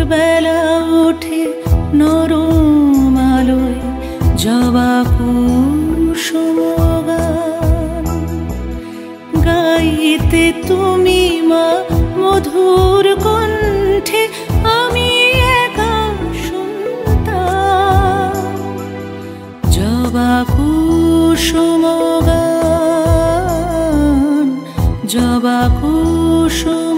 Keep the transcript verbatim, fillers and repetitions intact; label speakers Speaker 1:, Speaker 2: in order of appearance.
Speaker 1: বেলা উঠে নরম আলোয় জবা কুসুম গান গাইতে তুমি মা মধুর কণ্ঠে, আমি একা শুনতাম জবা কুসুম গান, জবা কুসুম